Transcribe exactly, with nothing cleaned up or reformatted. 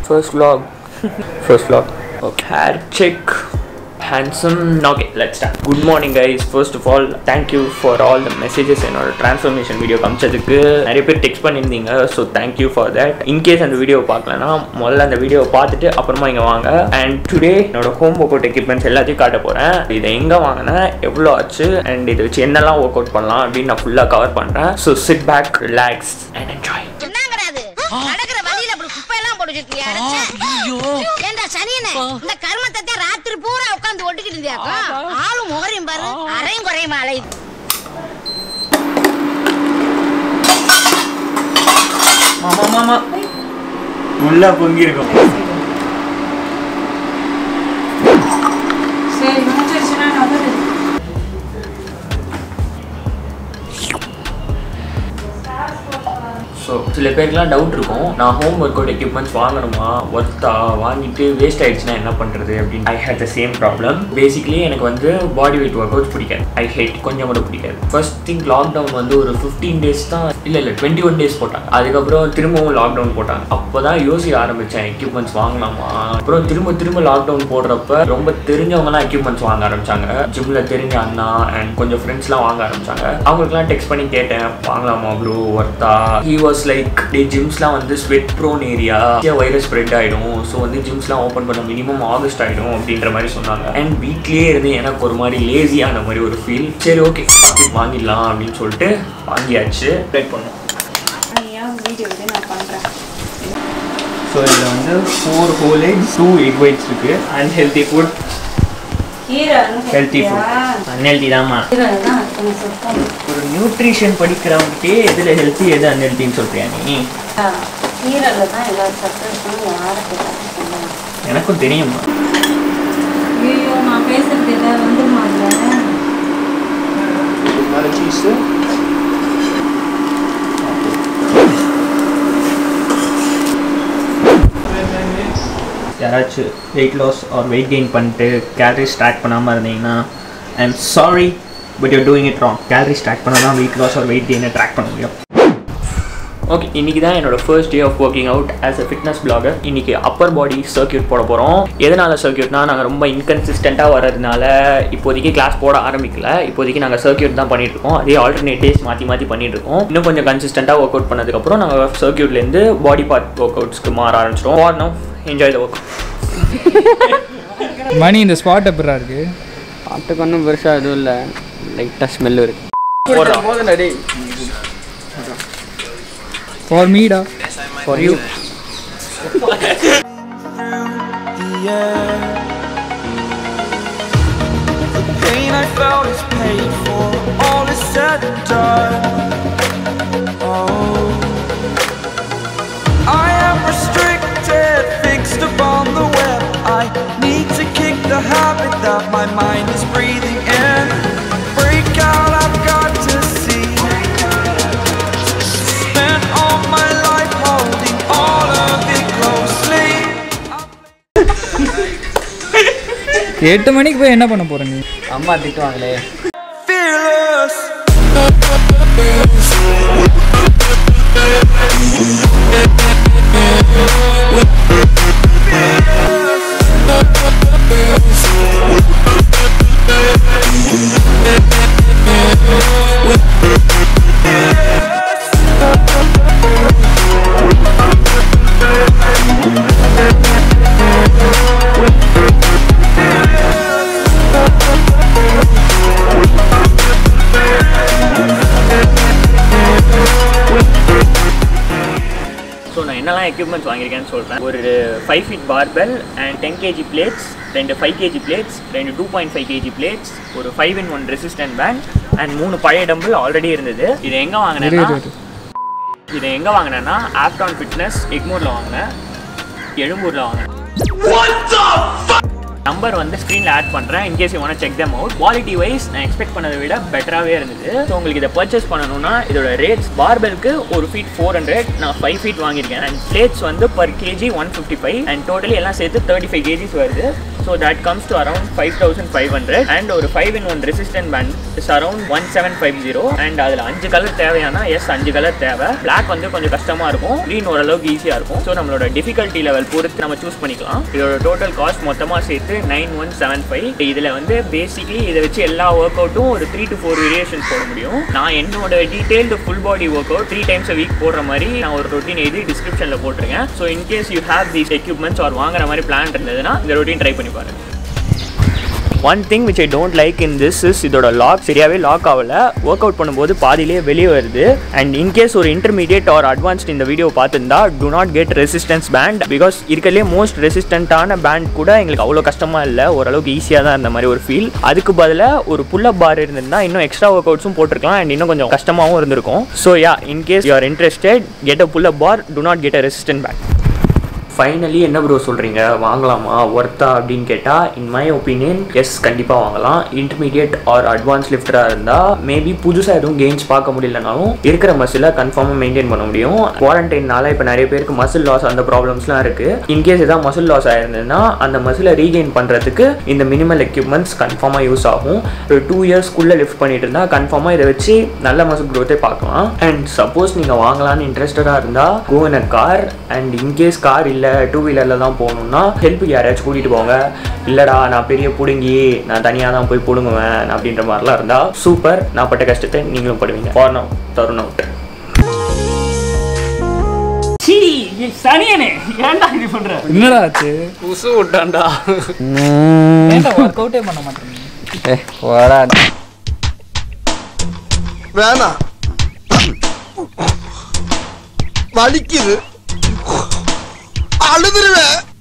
First vlog. First vlog. Okay. Hair check. Handsome. Okay, let's start. Good morning guys. First of all, thank you for all the messages in our transformation video காமிச்சதுக்கு நிறைய பேர் text பண்ணியிருந்தீங்க. So thank you for that. In case அந்த video பார்க்கலனா முதல்ல அந்த video பார்த்துட்டு அப்புறமா இங்கே வாங்க. And today என்னோட ஹோம் ஒர்க் அவுட் எக்யூப்மெண்ட்ஸ் எல்லாத்தையும் காட்ட போகிறேன். இதை எங்கே வாங்கினேன், எவ்வளோ ஆச்சு, அண்ட் இதை வச்சு என்னெல்லாம் ஒர்க் அவுட் பண்ணலாம் அப்படின்னு நான் ஃபுல்லாக கவர் பண்ணுறேன். So sit back, relax and enjoy. நடக்கிற வழியில அப்படி குப்பையெல்லாம் போட்டு வச்சிருக்கியா? ஏண்டா சனியனே, இந்த கர்மத்தை ராத்திரி பூரா உட்கார்ந்து ஒட்டிக்கிட்டு இருந்தியாக்கா? ஆளும் முகரையும் பாரு, அரையும் குறையும் அலை. மாமா மாமா உள்ள பொங்கி இருக்கும். சரி முடிச்சிருச்சுனா நகரு. ஸோ சில பேருக்குலாம் டவுட் இருக்கும், நான் ஹோம் ஒர்க் அவுட் எக்யூப்மெண்ட்ஸ் வாங்கணுமா, ஒர்த்தா, வாங்கிட்டு வேஸ்ட் ஆயிடுச்சுன்னா என்ன பண்ணுறது அப்படின்னு. I hate the same problem. Basically எனக்கு வந்து பாடி வெயிட் ஒர்க் அவுட்ஸ் பிடிக்காது. ஐ ஹேட், கொஞ்சம் கூட பிடிக்காது. ஃபர்ஸ்ட் திங் லாக்டவுன் வந்து ஒரு ஃபிஃப்டீன் டேஸ் தான், இல்லை இல்லை டுவெண்ட்டி ஒன் டேஸ் போட்டாங்க. அதுக்கப்புறம் திரும்பவும் லாக்டவுன் போட்டாங்க. அப்போ தான் யோசிக்க ஆரம்பித்தேன் எக்யூப்மெண்ட்ஸ் வாங்கலாமா. அப்புறம் திரும்ப திரும்ப லாக்டவுன் போடுறப்ப ரொம்ப தெரிஞ்சவங்கலாம் எக்யூப்மெண்ட்ஸ் வாங்க ஆரம்பிச்சாங்க. ஜிம்மில் தெரிஞ்ச அண்ணா அண்ட் கொஞ்சம் ஃப்ரெண்ட்ஸ்லாம் வாங்க ஆரம்பிச்சாங்க. அவங்களுக்குலாம் டெக்ஸ்ட் பண்ணி கேட்டேன், வாங்கலாமா ப்ரோ, ஒர்த்தா. ஹி வாஸ் லைக், டே ஜிம்ஸ்லாம் வந்து sweat prone area, virus spread ஆகிடும், ஸோ வந்து ஜிம்ஸ்லாம் ஓப்பன் பண்ண மினிமம் ஆகஸ்ட் ஆகிடும் அப்படின்ற மாதிரி சொன்னாங்க. அண்ட் வீட்லேயே இருந்து எனக்கு ஒரு மாதிரி லேசியான மாதிரி ஒரு ஃபீல். சரி ஓகே வாங்கிடலாம் அப்படின்னு சொல்லிட்டு வாங்கியாச்சு. ட்ரை பண்ணோம். வீடியோ வந்து நான் பண்ணுறேன். ஸோ இதில் வந்து four whole eggs, two egg whites இருக்குது. Unhealthy food, healthy food. Unhealthy தான்மா. ஒரு நியூட்ரிஷன் படிக்கிறவங்ககிட்டே எதில் ஹெல்த்தி எது அன்ஹெல்த்தின்னு சொல்றியா நீ? எனக்கும் தெரியுமா. ஐயோ நான் பேசுறது ஏதாவது வந்துருமா? யாராச்சும் weight loss or weight gain பண்ணிட்டு கேலரிஸ் ட்ராக் பண்ணாமல் இருந்தீங்கன்னா I am sorry, but you're doing it wrong. Calories track பண்ணால் தான் வெயிட் லாஸ் ஆர் வெயிட் கெயினை ட்ராக் பண்ண முடியும். ஓகே, இன்றைக்கி தான் என்னோடய first day of working out as a fitness blogger. இன்றைக்கி அப்பர் பாடி சர்க்கியூட் போட போகிறோம். எதனால் சர்க்கியூட்னா, நாங்கள் ரொம்ப இன்கன்சிஸ்டண்ட்டாக வர்றதுனால இப்போதைக்கு கிளாஸ் போட ஆரம்பிக்கல. இப்போதைக்கு நாங்கள் சர்க்கியூட் தான் பண்ணிகிட்ருக்கோம். அதே ஆல்டர்னேட் டேஸ் மாற்றி மாற்றி பண்ணிகிட்ருக்கோம். இன்னும் கொஞ்சம் கன்சிஸ்டண்ட்டாக ஒர்க் அவுட் பண்ணதுக்கப்புறம் நாங்கள் சர்க்கியூட்லேருந்து பாடி பார்ட் ஒர்க் அவுட்ஸ்க்கு மாற ஆரம்பிச்சிடுவோம். For now enjoy the work. மணி இந்த ஸ்பாட் எப்படா இருக்கு? பாட்டுக்கு ஒன்றும் பெருசாக எதுவும் இல்லை, லைட்டாக ஸ்மெல் இருக்கு. ஃபார் மீடா, for you. The habit that my mind is breathing in. Break out, I've got to see. Spent all my life holding all of it closely. எட்டு மணிக்கு போய் என்ன பண்ண போற நீ? அம்மா திட்டுவாங்களே. Fearless. ஸோ நான் என்னெல்லாம் எக்யூப்மெண்ட்ஸ் வாங்கியிருக்கேன்னு சொல்கிறேன். ஒரு five feet barbell and ten KG plates, ரெண்டு ஃபைவ் கேஜி பிளேட்ஸ், ரெண்டு two point five KG plates, ஒரு five in one resistant band and மூணு பழைய டம்பிள் ஆல்ரெடி இருந்தது. இதை எங்கே வாங்கினேன்னா இதை எங்கே வாங்கினேன்னா ஆப்டான் ஃபிட்னஸ் எக்மூரில் வாங்கினேன், எழும்பூரில் வாங்கினேன். நம்பர் வந்து ஸ்க்ரீனில் ஆட் பண்ணுறேன். In case you want check them out. Quality wise நான் எக்ஸ்பெக்ட் பண்ணதை விட பெட்டராகவே இருந்தது. ஸோ உங்களுக்கு இதை பர்ச்சேஸ் பண்ணணும்னா இதோட ரேட்ஸ், பார்பெலுக்கு ஒரு ஃபீட் ஃபோர் ஹண்ட்ரட், நான் ஃபைவ் ஃபீட் வாங்கியிருக்கேன். அண்ட் பிளேட்ஸ் வந்து per KG one fifty five and totally எல்லாம் சேர்த்து தேர்ட்டி ஃபைவ் கேஜிஸ் வருது. So that comes to around five thousand five hundred and ஒரு five in one resistant band is around one seven five zero and அதில் அஞ்சு colour தேவையானா yes அஞ்சு colour தேவை. Black வந்து கொஞ்சம் கஷ்டமாக இருக்கும், க்ரீன் ஓரளவுக்கு ஈஸியாக இருக்கும். ஸோ நம்மளோட டிஃபிகல்ட்டி லெவல் பொறுத்து நம்ம சூஸ் பண்ணிக்கலாம். இதோட டோட்டல் காஸ்ட் மொத்தமாக சேர்த்து நைன் ஒன் செவன் ஃபைவ். இதில் வந்து பேசிக்லி இதை வச்சு எல்லா ஒர்க் அவுட்டும் ஒரு த்ரீ டு ஃபோர் வேரியேஷன்ஸ் போட முடியும். நான் என்னோட detailed full body work out three times a week போடுற மாதிரி நான் ஒரு ரொட்டீன் எழுதி டிஸ்கிரிப்ஷனில் போட்டிருக்கேன். So in case you have these equipments or வாங்குற மாதிரி பிளான் இருந்ததுன்னா இந்த ரொட்டீன் ட்ரை பண்ணி பாருங்க. One thing which I don't like in this is இதோட லாக் சரியாகவே லாக் ஆகலை. ஒர்க் அவுட் பண்ணும்போது பாதியிலே வெளியே வருது. அண்ட் இன்கேஸ் ஒரு இன்டர்மீடியட் ஆர் அட்வான்ஸ்ட் இந்த வீடியோ பார்த்துருந்தா do not get resistance pant. Because இருக்கிறதுலே மோஸ்ட் ரெசிஸ்டண்ட்டான பேண்ட் கூட எங்களுக்கு அவ்வளோ கஷ்டமாக இல்லை, ஓரளவுக்கு ஈஸியாக தான் இருந்த மாதிரி ஒரு ஃபீல். அதுக்கு பதிலாக ஒரு புல்லப் பார் இருந்திருந்தா இன்னும் எக்ஸ்ட்ரா ஒர்க் அவுட்ஸும் போட்டிருக்கலாம் அண்ட் இன்னும் கொஞ்சம் கஷ்டமாகவும் இருந்திருக்கும். So yeah, in case you are interested get a pull up bar, do not get a resistant band. Finally என்ன ப்ரோ சொல்கிறீங்க, வாங்கலாமா ஒர்த்தா அப்படின்னு கேட்டால் இன் மை ஒப்பீனியன் எஸ் கண்டிப்பாக வாங்கலாம். இன்டர்மீடியட் ஆர் அட்வான்ஸ் லிஃப்டராக இருந்தால் மேபி புதுசாக எதுவும் கெயின்ஸ் பார்க்க முடியலனாலும் இருக்கிற மசிலை கன்ஃபார்மாக மெயின்டைன் பண்ண முடியும். குவாரண்டைனால இப்போ நிறைய பேருக்கு மசில் லாஸ் அந்த ப்ராப்ளம்ஸ்லாம் இருக்குது. இன்கேஸ் எதாவது மசில் லாஸ் ஆயிருந்ததுன்னா அந்த மசிலை ரீகெயின் பண்ணுறதுக்கு இந்த மினிமல் எக்யூப்மெண்ட்ஸ் கன்ஃபார்மாக யூஸ் ஆகும். ஒரு டூ இயர்ஸ்க்குள்ளே லிஃப்ட் பண்ணிட்டு இருந்தால் கன்ஃபார்மாக இதை வச்சு நல்ல மசில் க்ரோத்தே பார்க்கலாம். அண்ட் சப்போஸ் நீங்கள் வாங்கலான்னு இன்ட்ரெஸ்டடாக இருந்தால் go in a car. And in case car இல்லை டூ வீலரில் தான் போகணுன்னா ஹெல்ப்புக்கு யாரையாச்சும் கூட்டிகிட்டு போங்க. இல்லைடா நான் பெரிய பிடுங்கி நான் தனியாக தான் போய் பிடுங்குவேன் அப்படின்ற மாதிரிலாம் இருந்தால் சூப்பர், நான் பட்ட கஷ்டத்தை நீங்களும் படுவீங்க. For now Tarun out. சனியனே ஏன்டா இது பண்ற? என்னடா ஆச்சு? புசு விட்டான்டா. ஏன்டா ஒர்க் அவுட்டே பண்ண மாட்டேங்க? ஏ போடா. வேணாம், வலிக்குது, அழுதுருவேன்.